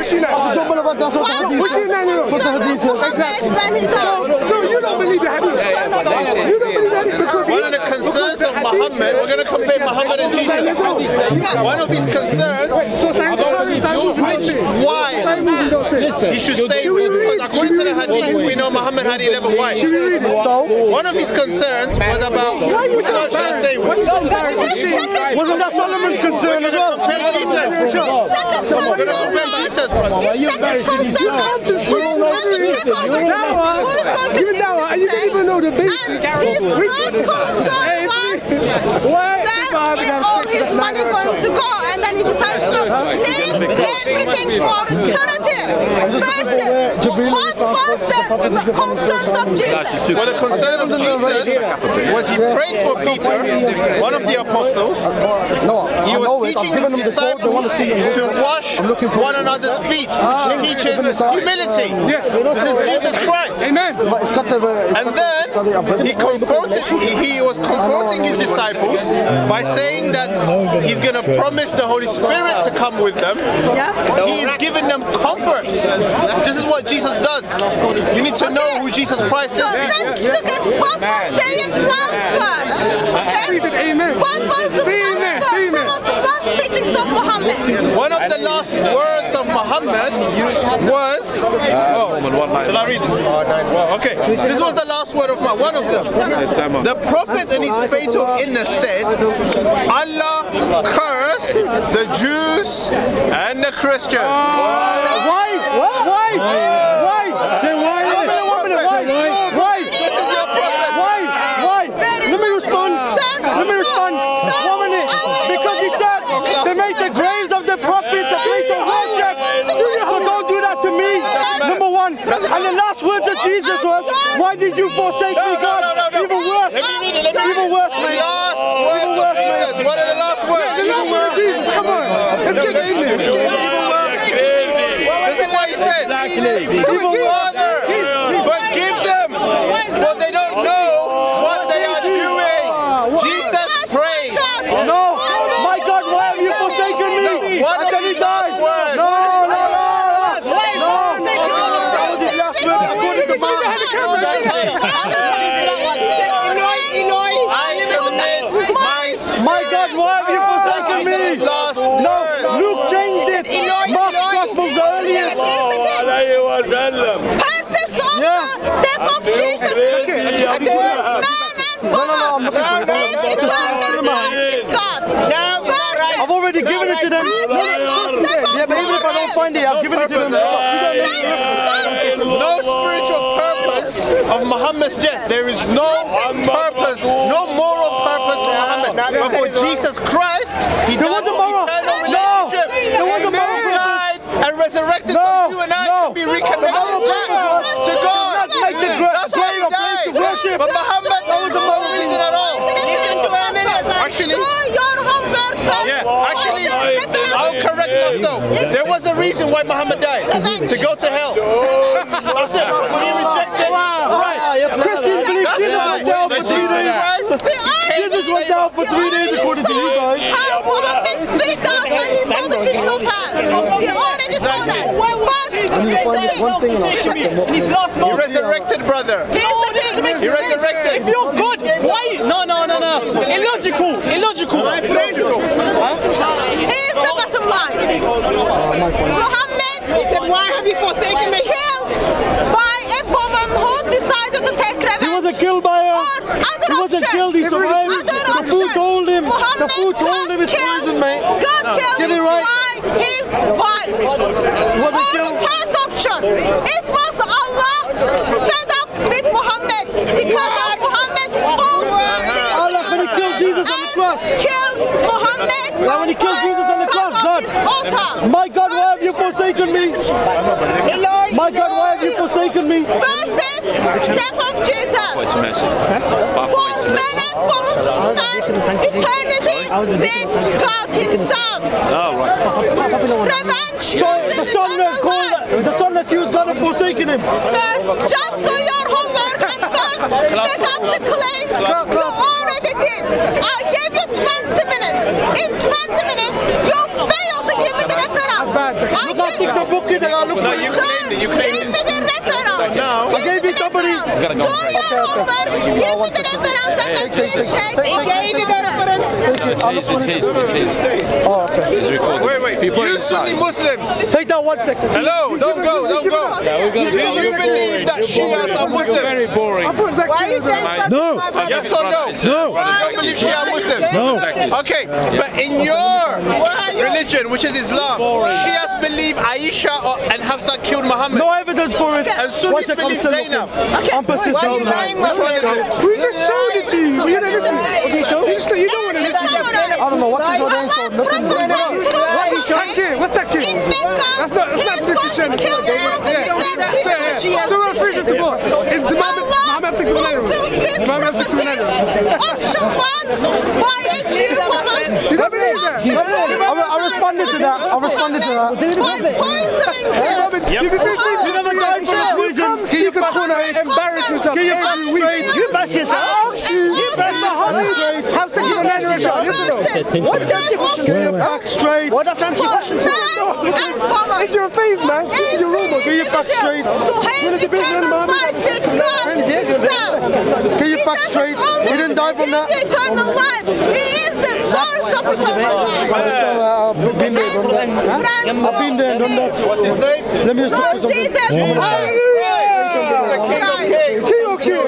So you don't believe the hadith? You don't believe the hadith because one of the concerns of Muhammad, we're going to compare Muhammad and Jesus. One of his concerns, why he should stay with, because according to the hadith, we know Muhammad had 11 wives. One of his concerns was about which one should I stay with. Wasn't that Solomon's concern as well? We're going to compare Jesus, brother. His second concern is who is going to take over the dawah, and you didn't even know the basics. His third concern was where is all his money going to go, and then he decides to leave everything for charity. Versus, what was the concerns of Jesus? Well, the concern of Jesus was he prayed for Peter, one of the apostles. He was teaching his disciples to wash one another's feet, which teaches humility. Yes. This is Jesus Christ. Amen. And then he was comforting his disciples by saying that he's going to promise the Holy Spirit to come with them. He is giving them comfort. This is what Jesus does. You need to know who Jesus Christ is. So let's look at what was their last words. Okay? Amen. What was the last words, some of the last teachings of Muhammad? One of the last words of Muhammad was, shall I read this? Well, okay. This was the last word of Muhammad, one of them. The Prophet in his fatal illness said, Allah curse the Jews and the Christians. Why? Why? Say why? Why? Let me respond. Let me respond. 1 minute. Because he said they made the graves of the prophets a place of worship. So don't do that to me. Number one. And the last words of Jesus was, why did you forsake me, God? Even worse. Even worse, man. Last words of Jesus. What are the last words? The last word of Jesus. Come on. Let's get in there. This is what he said. Father, forgive them, for they don't know what they are doing. Jesus prayed. No, my God, why have you forsaken me? No, what and then he died. No. That was his last word according to my God, why have you forsaken me? No, Luke changed it. Mark's Gospel's the earliest. Purpose of the death of Jesus is man and woman live eternal life with God. I've already given it to them. Yeah, but even if I don't find it, I've given it to them. No spiritual purpose of Muhammad's death. There is no purpose, no moral purpose for Muhammad. But for Jesus Christ, he died for eternal relationship. He died and resurrected so you and I can be reconnected to God. That's why he died. But Muhammad, that was no reason at all. Actually, I'll correct myself. There was a reason why Muhammad died. To go to hell. That's it. Because he rejected Christ. Christians believe Jesus went down for 3 days. Jesus went down for 3 days according to you guys. Muhammad freaked out when he saw the vision of hell. He already saw that. But here's the thing. He resurrected, brother. He resurrected. If you're good, why? No. Illogical. Here's the bottom line. Muhammad, He said, why have you forsaken me? Killed by a woman who decided to take revenge. He wasn't killed by her. He wasn't killed, he survived. The food told him. The food told him it's poison, mate. God killed him by his vice. Or the third option, it was Allah fed up with Muhammad because of Muhammad's false Allah, when he killed Jesus on the cross. Killed Muhammad. Now when he killed Jesus on the cross, God. My God, why have you forsaken me? My God, why have you forsaken me? Versus death of Jesus. For men and women to spend eternity with God himself. Revenge. So the son accused God of forsaking him. Sir, just do your homework and first pick up the claims you already did. I gave you 20 minutes. In 20 minutes, you failed to give me the reference. Look how the book that I looked No, you claimed it. You claimed Give me it. the reference. now- I gave you somebody. Do your homework. Give me the reference and then please check. Give me the reference. It's his. Oh, okay. It's recorded. Wait. You Sunni Muslims. Take that 1 second. Hello, don't go. Do you believe that Shias are Muslims? Very boring. Why you just No. Yes or no? No. You don't believe Shia are Muslims? No. Okay, but in your religion, which is Islam, Shias believe Aisha and Hafsa killed Muhammad. No evidence for it. And Sunnis believe Zainab. I'm persistent. Which one is it? We just showed it to you. You didn't listen. You don't want to listen. I don't know what is your name called. Nothing. Takir, what's Takir? That's not Christianity. So we're free to divorce. It's Muhammad Option 1, why a Jew woman? You don't believe that? I responded to that. Why poisoning him? You can see You never died for a reason. you can embarrass yourself. Get your back straight. You bashed yourself. You bashed Muhammad. Have sex with a man or a child. Yes or no? What the Get your back straight. What after she questions? It's your faith, man. This is your rule book. Get your back straight. Get your back straight. We didn't die from that. Eternal life. He is the source of eternal life. I've been there, done that. I've been there, done that. What's his name? Let me just look for Lord something. Jesus. King or king?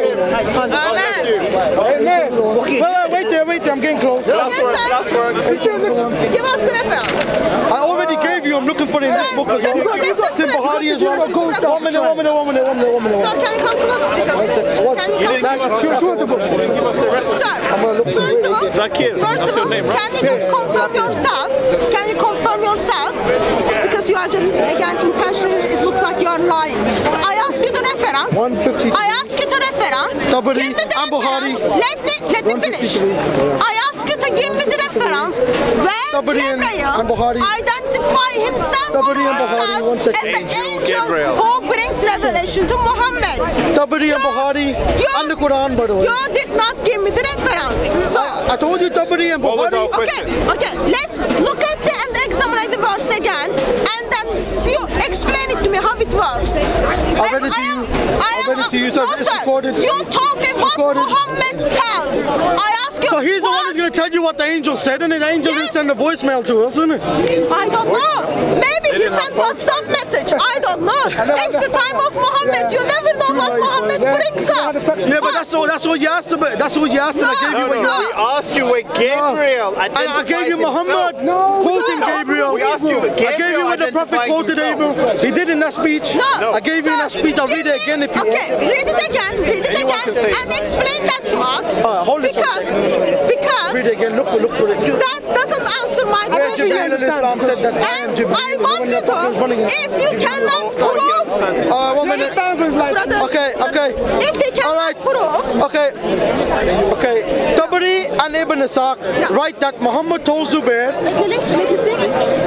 Amen. Wait there. I'm getting close. Last word. Give us the reference. I already gave you. I'm looking for it in this book as well. Simple Hardy as well. 1 minute. Sir, can you come close? Can you come close? Sir, first of all, can you just confirm yourself? Can you confirm yourself? Because you are just, again, intentionally, it looks like you are lying. I ask you the reference. 152. I ask you the reference. Tabari Give me the and Buhari. reference. Let me finish. I ask you to give me the reference where Tabari and Gabriel Buhari. identify himself or Tabari and Buhari, 1 herself second. as an angel Gabriel. who brings revelation to Muhammad. Tabari and Buhari and the Quran, by the way. You did not give me the reference. So, I told you Tabari and What was our Buhari. question? okay, let's look at and examine the verse again, and then you explain it to me how it works. I'll read it to you. I'll read it to you, sir. No, It's sir. recorded. You told me what recorded. Muhammad tells. I ask you So he's the one who's going to tell you what the angel said, and the angel didn't send a voicemail to us, isn't it? I don't know. Maybe he sent WhatsApp message. I don't know. It's the time of Muhammad. You never know what Muhammad brings up. Yeah, but that's all you asked about. That's all you asked, and I gave you what you We asked you where Gabriel And I gave you Muhammad quoting Gabriel. We asked you, I gave you when the prophet identifying quoted himself. Gabriel. He did in that speech. No. I gave you in that speech. I'll read it again if you want. Okay, read it again, and explain that to us. Hold this one because Read it again. Look for it. that doesn't answer my question. Islam said that I am And Jibreel. I want you to, if you cannot prove, 1 minute. brother, Okay. if you cannot prove, Okay. Tabari and Ibn Ishaq write that Muhammad told Zubair. let me see.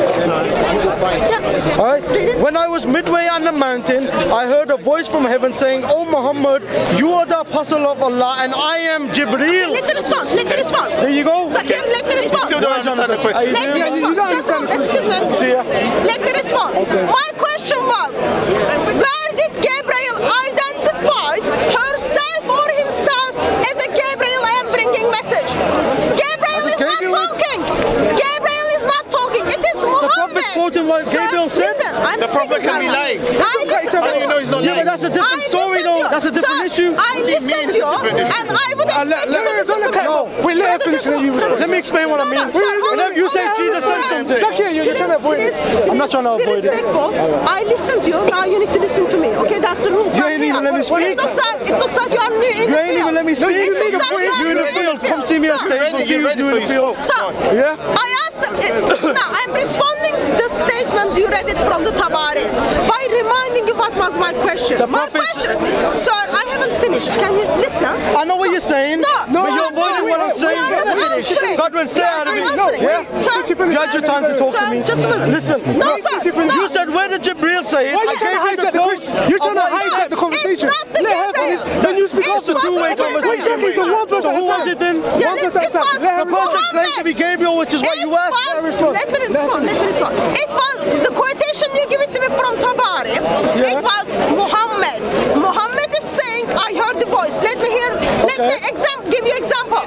Yeah. Alright. When I was midway on the mountain, I heard a voice from heaven saying, "Oh Muhammad, you are the apostle of Allah and I am Jibreel." Let me respond. There you go. Zakir, let me respond. Still don't understand the question. Let me respond. Just one, excuse me. See ya. Let me respond. My question was, where did Gabriel identify herself or himself as a Gabriel? I am bringing message. Gabriel is not talking. Gabriel is not talking. It is Muhammad. quoting what Gabriel said. Listen, I'm The prophet speaking can be right lying. now. I listen. How do you know he's not Yeah, but lying? that's a different story though. That's a different issue. I listened to you, and I would expect you to listen to me. Wait, let her finish, then you respond. Let me explain what I mean. Whenever you say Jesus said something, Zakir, you're trying to avoid it. I'm not trying to avoid it. Be respectful. I listened to you, now you need to listen to me. Okay, that's the rules. You ain't even let me speak. It looks like you are new in You the ain't field. even let me speak. It looks like you You are in the new field. Come see me on Sir, stage. Come see you in the field. Sir, Yeah? I asked now I'm responding to the statement you read it from the Tabari by reminding you what was my question. My question, sir, I haven't finished. Can you listen? I know what you're saying. No, but you're avoiding what I'm saying. God will stay out of it. You had your time to talk to me. Just a minute. Listen. No, sir. You said, where did Jibreel say it? Why are you trying to hijack the question? You're trying to hijack the conversation. It's not the Let her finish. Gabriel. Then you speak It's a two-way conversation. It's a one person So who was it then? Yeah, One it person at a was time. Let her The person claimed to be Gabriel, which is what you asked. Let me respond. It was the quotation you give it to me me from Tabari. It was Muhammad. Muhammad is saying, I heard the voice. Let me hear, let me give you example.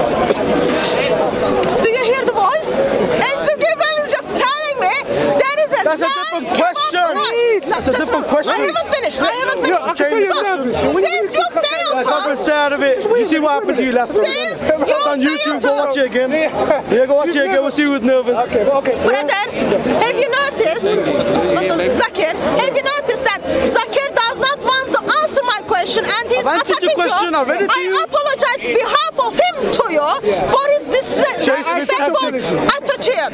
Do you hear the voice? Angel Gabriel is just telling me there is a That's a different question. That's a different question. I haven't finished. I haven't finished. So, since you failed to... out of it. You see what happened to you last time? It's on YouTube. Go watch it again. Yeah, go watch it again. We'll see who's nervous. Okay. Brother, have you noticed, Zakir, have you noticed that Zakir does not want to answer my question and he's attacking you? I apologize on behalf of him to you for his disrespectful attitude.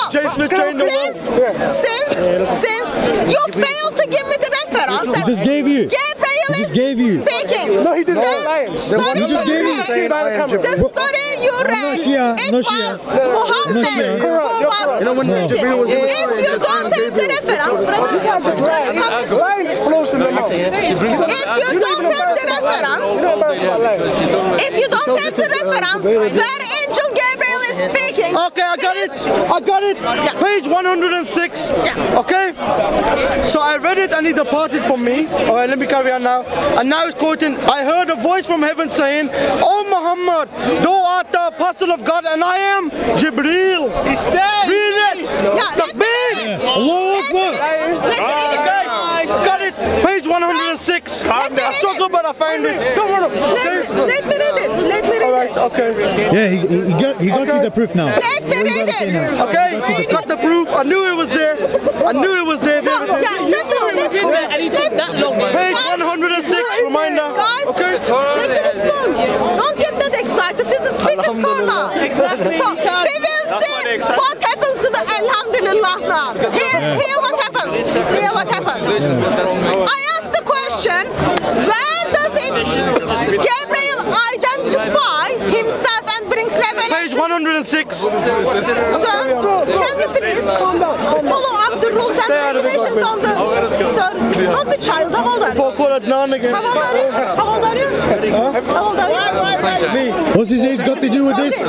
So, since you failed to give me the reference, he just gave you. Gabriel is speaking. No, he didn't. The story you read, it was Muhammad who was speaking. If you don't have the reference, brother, where Angel Gabriel is speaking. Okay, I got it. Yeah. Page 106. Yeah. Okay? So I read it and he departed from me. Alright, let me carry on now. And now it's quoting, I heard a voice from heaven saying, Oh Muhammad, thou art the apostle of God and I am Jibreel. He's dead. Read it. Yeah, Got it. Page 106. I struggled but I found it. Don't worry. Let me read it. Alright, okay. Yeah, he got you the proof now. Let me read it. Okay, got the proof. I knew it was there. So, yeah, just page 106, reminder. Guys, okay. Let me respond. Don't get that excited. This is speaker's corner. So, we will see what happens to the Alhamdulillah now. Here what happens. I asked the question, where does Gabriel identify himself and brings revelation? Page 106. Sir, can you please follow up the rules and regulations on the... Sir, not the child. How old are you? How old are you? What's his age got to do with this? 40?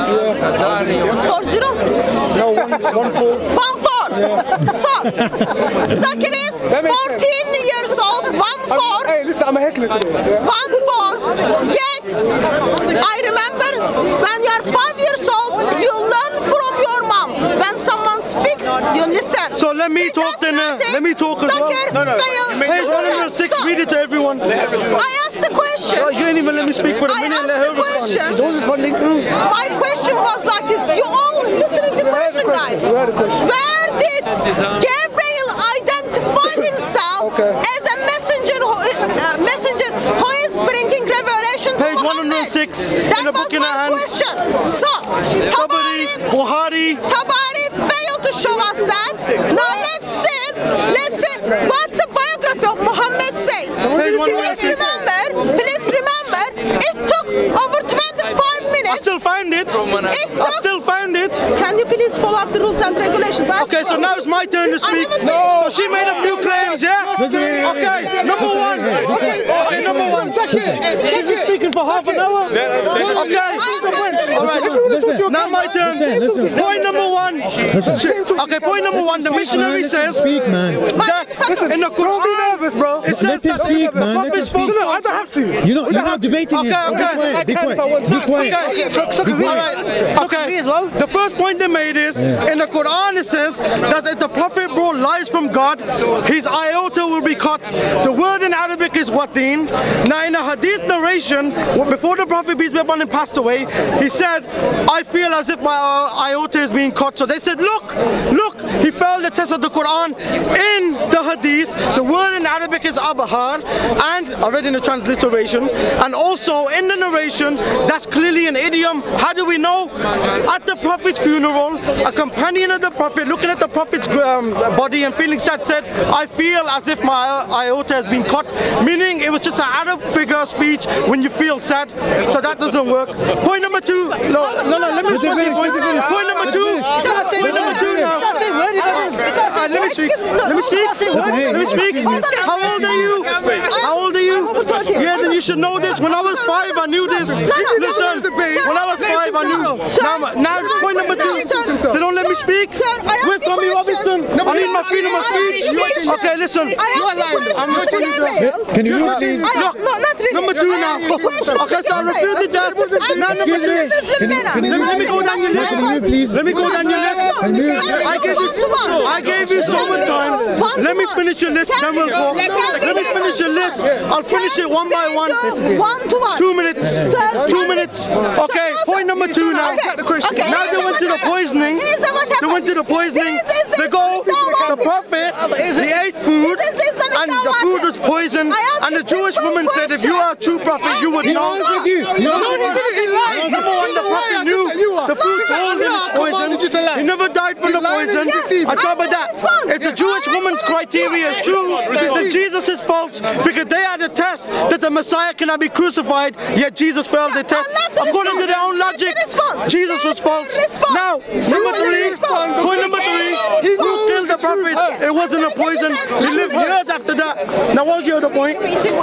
No, 14. 14. So, Zakir is 14 years old, 14. Hey, listen, I'm a heckler today. 14. Yet, I remember when you are 5 years old, you learn from your mom. When someone speaks, you listen. So let me talk then. Let me talk as well. No. Page 106, read it to everyone. I asked the question. Oh, you didn't even let me speak for a minute. Let her respond. My question was like this. You all listening to the question, guys. Where did Gabriel identify himself as a messenger who is bringing revelation to Page Muhammad? 106 That in the book was in my our hand. question. So, Tabari failed to show us that. Now let's see what the biography of Muhammad says. Please remember, it took over 25 minutes. I still find it. Can you please follow up the rules and regulations? Okay, so now it's my turn to speak. So she made a few claims, yeah? Okay, number one. Okay, number one. She's been speaking for half an hour. Okay. Alright, now my turn. Point number one. Okay, point number one. The missionary says that in the Quran, it says that the Prophet spoke. I don't have to. You're not debating it. Be quiet. Okay. The first point they made is in the Quran it says that if the Prophet brought lies from God, his iota will be cut. The word in Arabic is watin. Now in a hadith narration, before the Prophet peace be upon him passed away, he said, I feel as if my iota is being cut. So they said, look, he failed the test of the Quran. In the hadith, the word in Arabic is abahar, and I read in the transliteration, and also in the narration, that's clearly an idiom. How do we know? At the Prophet's funeral, a companion of the Prophet looking at the Prophet's body and feeling sad said, I feel as if my iota has been cut, meaning it was just an Arab figure of speech when you feel sad. So that doesn't work. Point number two. No, let me finish. Point number two. Now. Let me speak. How old are you? Yeah, then you should know this. When I was 5, I knew this. Listen, when I was 5, I knew. Now, point number two. They don't let me speak. Where's Tommy Robinson? need my freedom of speech. Okay, listen. I'm responding to that. Can you move, please? Look, number 2 now. Okay, so I refuted that. Now number 3. Let me go down your list. Can you move, please? Let me go down your list. I gave you so much time. Let me finish your list, then we'll talk. Let me finish your list. I'll finish it one by one. 2 minutes. 2 minutes. Okay, point number 2 now. Now they went to the poisoning. They went to the poisoning. They go, the prophet, he ate food, and the food was poisoned. And the Jewish woman said, if you are a true prophet, you would know. Number 1, the prophet knew the food told him it's poison. He never died from the poison. On top of that, if the Jewish woman's criteria is true, then Jesus is false, because they had a test that the Messiah cannot be crucified, yet Jesus failed the test. According to their own logic, Jesus was false. Now, number 3, point number 3, who killed the prophet? It wasn't a poison. He lived years after that. Now, what's your other point?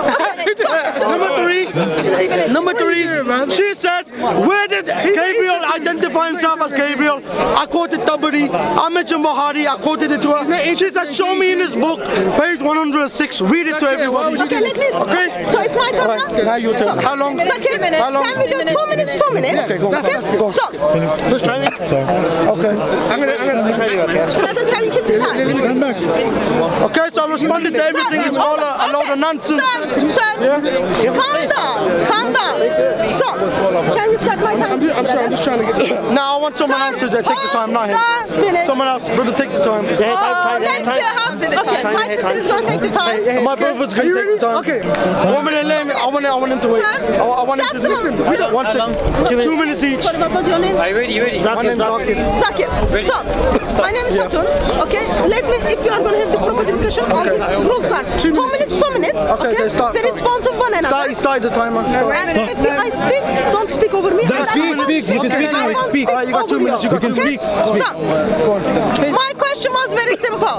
Number 3, she said, where did Gabriel identify himself as Gabriel? I quoted Tabari, I mentioned Buhari, I quoted it to her. She said, show me in his book, page 106, read it to everybody. Okay? So it's my turn now? Now your turn. How long? Zakir, How long? can we do 2 minutes, 2 minutes? Okay, go. Okay? So, Who's timing? Okay. I'm gonna take brother, can you keep the time? Stand back. Okay, so I responded to everything. It's all a load of nonsense. Sir, calm down. So, can you set my time? I'm just trying to get. Now I want someone else to take the time, not him. Someone else, brother, take the time. Let's see how. Okay, my sister is gonna take the time. My brother's gonna take the time. Okay. 1 minute, I want him to wait. I want him to listen. 1 second. 2 minutes each. What was your name? Are you ready? My name's Zakir. Zakir. So, my name is Hatun. Okay, let me. If you are gonna have the proper discussion, rules are 2 minutes, 2 minutes. Okay. They respond to one another. Start the timer. And if I speak, don't speak over me. Speak. You can speak now. You can speak. Alright, you got 2 minutes. You can speak. So, my question was very simple.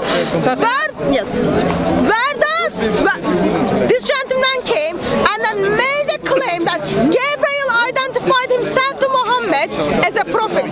Where does this gentleman came and then made a claim that Gabriel identified himself to Muhammad as a prophet?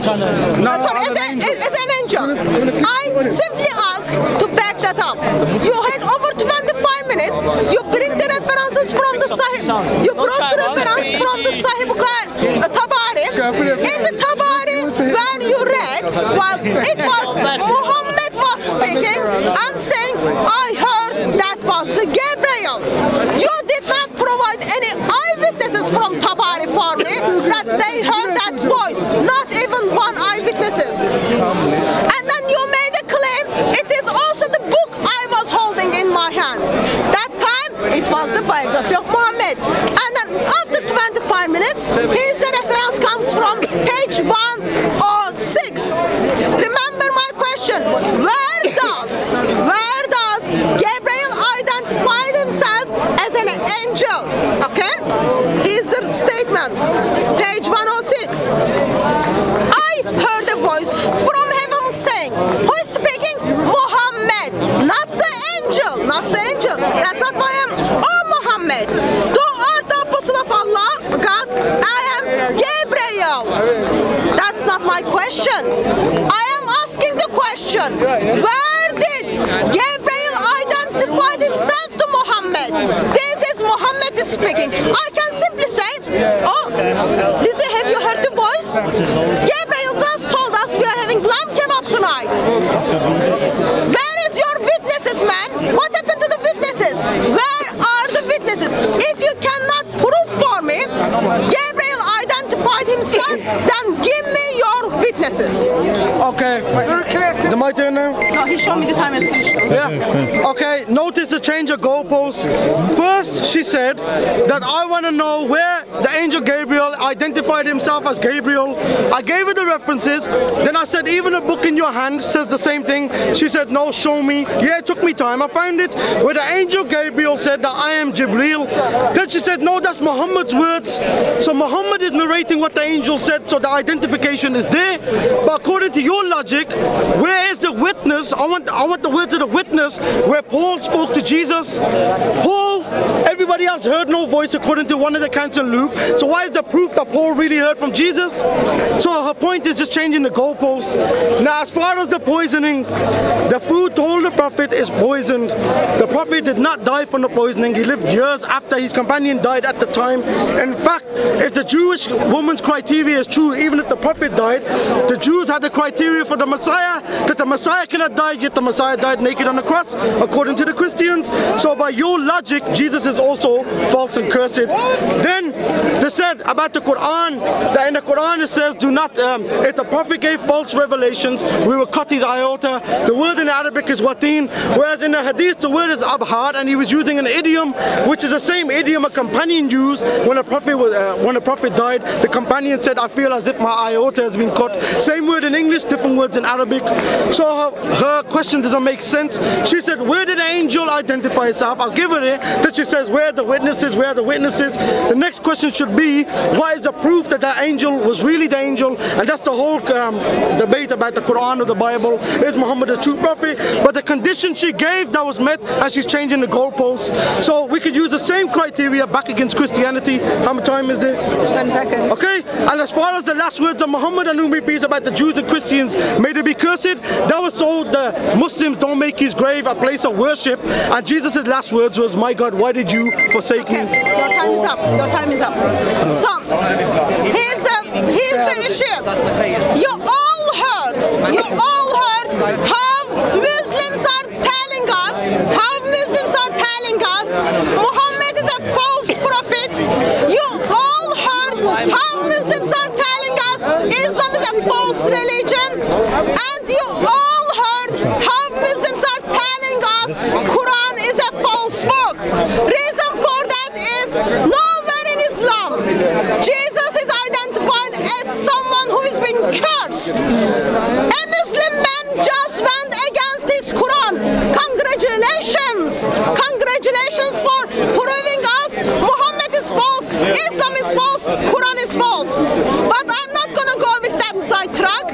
As an angel. I simply ask to back that up. You had over 25 minutes. You bring the references from the Sahih. You brought the reference from the Sahih Tabari. In the Tabari, where you read, it was Muhammad was speaking and saying, I heard that was the Gabriel. You did not provide any eyewitnesses from Tabari for me that they heard that voice. Not even one eyewitnesses. And then you made a claim, it is also the book I was holding in my hand. That time, it was the biography of Muhammad. And then after 25 minutes, his reference comes from page 106. Remember my question, where does Gabriel identify himself as an angel? Okay? Here's the statement, page 106. I heard a voice from heaven saying, who is speaking? Muhammad, not the angel, That's not why I am. Oh Muhammad, thou art the apostle of Allah, God, I am Gabriel. That's not my question. I am asking the question, where did Gabriel identify himself to Muhammad? This is Muhammad speaking. I can simply say, oh, Lizzie, have you heard the voice? Gabriel just told us we are having lamb kebab tonight. Where is your witnesses, man? What happened to the witnesses? Where are the witnesses? If you cannot prove for me, Gabriel identified himself, then give me your witnesses. Okay. Is it my turn now? No, he showed me the time is finished. Yeah. Okay, notice the change of goalposts. First, she said that I want to know where the angel Gabriel identified himself as Gabriel. I gave her the references. Then I said, even a book in your hand says the same thing. She said, no, show me. Yeah, it took me time. I found it where the angel Gabriel said that I am Jibreel. Then she said, no, that's Muhammad's words. So Muhammad is narrating what the angel said, so the identification is there. But according to your logic, where is the witness? I want the words of the witness where Paul spoke to Jesus. Paul Everybody else heard no voice according to one of the accounts in Luke. So why is the proof that Paul really heard from Jesus? So her point is just changing the goalposts. Now, as far as the poisoning, the food told the prophet is poisoned. The prophet did not die from the poisoning. He lived years after his companion died at the time. In fact, if the Jewish woman's criteria is true, even if the prophet died, the Jews had the criteria for the Messiah, that the Messiah cannot die, yet the Messiah died naked on the cross, according to the Christians. So by your logic, Jesus is also false and cursed. Then they said about the Quran, that in the Quran it says, do not, if the prophet gave false revelations, we will cut his iota. The word in Arabic is watin, whereas in the Hadith the word is abhar, and he was using an idiom, which is the same idiom a companion used when a prophet died. The companion said, I feel as if my iota has been cut. Same word in English, different words in Arabic. So her question doesn't make sense. She said, where did the angel identify himself? I'll give her it. Then she says, where are the witnesses? Where are the witnesses? The next question should be, what is the proof that that angel was really the angel? And that's the whole debate about the Quran or the Bible. Is Muhammad a true prophet? But the condition she gave, that was met, and she's changing the goalposts. So we could use the same criteria back against Christianity. How much time is there? 10 seconds. Okay, and as far as the last words of Muhammad and whom he peace about the Jews and Christians, may they be cursed, that was so the Muslims don't make his grave a place of worship. And Jesus' last words was, my God, why did you forsake me? Your time is up. Your time is up. So, here's the issue. You all heard how Muslims are telling us, Muhammad is a false prophet. You all heard how Muslims are telling us Islam is a false religion. And you all heard how Muslims are telling us Quran is a false book. Reason for that is nowhere in Islam Jesus is identified as someone who has been cursed. A Muslim man just went against his Quran. Congratulations! Congratulations for proving us Muhammad is false, Islam is false, Quran is false. But I'm not gonna go with that sidetrack.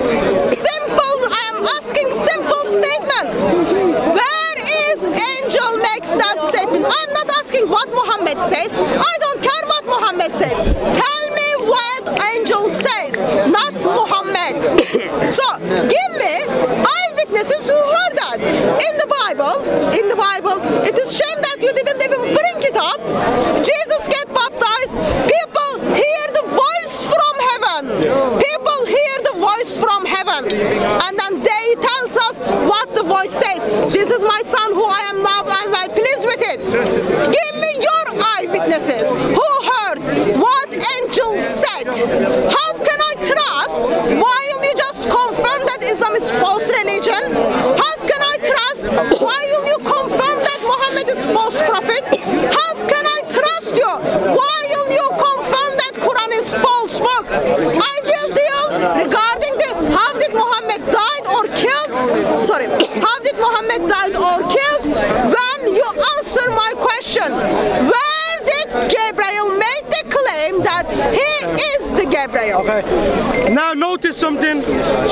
I am asking simple statement. Where is angel makes that statement? I'm not asking what Muhammad says. I don't care what Muhammad says. Tell me what angel says, not Muhammad. So give me eyewitnesses who heard that. In the Bible, it is shame that you didn't even bring it up. Jesus get baptized. People hear the voice from heaven. People hear the voice from heaven. And then they tells us what the voice says. This is my son who I am now and well pleased with it. Give me your eyewitnesses who heard what angel said. How can I trust while you just confirm that Islam is false religion? How can I trust while you confirm that Muhammad is false prophet? How can I trust you while you confirm that Quran is false book? I will deal regarding how did Muhammad died or killed? Sorry, how did Muhammad died or killed? When you answer my question, where did Gabriel make the claim that he is the Gabriel? Okay. Now notice something.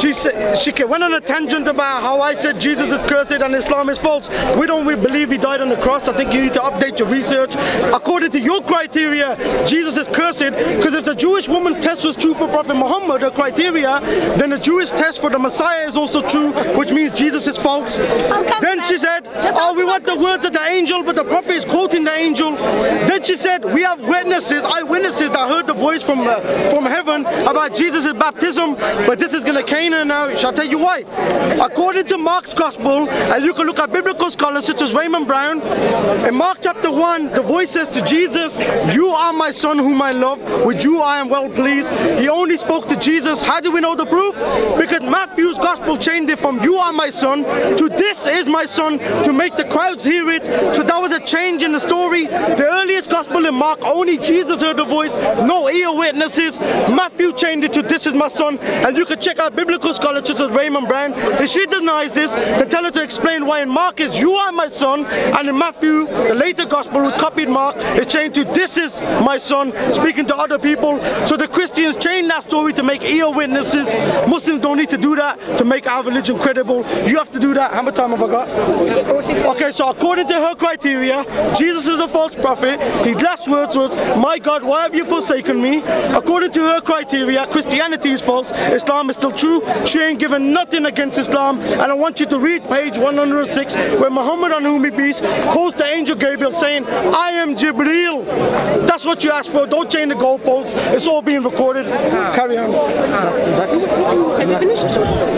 She went on a tangent about how I said Jesus is cursed and Islam is false. We don't believe he died on the cross. I think you need to update your research. According to your criteria, Jesus is cursed, because if the Jewish woman's test was true for Prophet Muhammad, her criteria, then the Jewish test for the Messiah is also true, which means Jesus is false. Then she said, oh, we want the words of the angel, but the prophet is quoting the angel. Then she said, we have witnesses, eyewitnesses that heard the voice from heaven about Jesus' baptism, but this is going to Canaan now. Shall I tell you why? According to Mark's gospel, and you can look at biblical scholars such as Raymond Brown, in Mark chapter 1, the voice says to Jesus, you are my son whom I love, with you I am well pleased. He only spoke to Jesus. How do we know the proof? Because Matthew's gospel changed it from you are my son to this is my son, to make the crowds hear it. So that was a change in the story. The earliest gospel in Mark, only Jesus heard the voice, no ear witnesses. Matthew changed it to this is my son, and you can check out biblical scholars such as Raymond Brown. If she denies this, then tell her to explain why in Mark is you are my son, and in Matthew, the later gospel who copied Mark, is changed to this is my son, speaking to other people. So the Christians changed that story to make ear witnesses. Muslims don't need to do that to make our religion credible. You have to do that. How much time have I got? Okay, so according to her criteria, Jesus is a false prophet. His last words was, my God, why have you forsaken me? According to her criteria, Christianity is false, Islam is still true. She ain't given nothing against Islam. And I want you to read page 106, where Muhammad, on whom he peace, quotes the angel Gabriel saying, I am Jibreel. That's what you asked for. Don't change the goalposts. It's all being recorded. Carry on. Have you finished?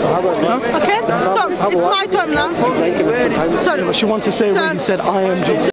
Okay, so it's my turn now. Sorry. She wants to say when he said, I am Jibreel.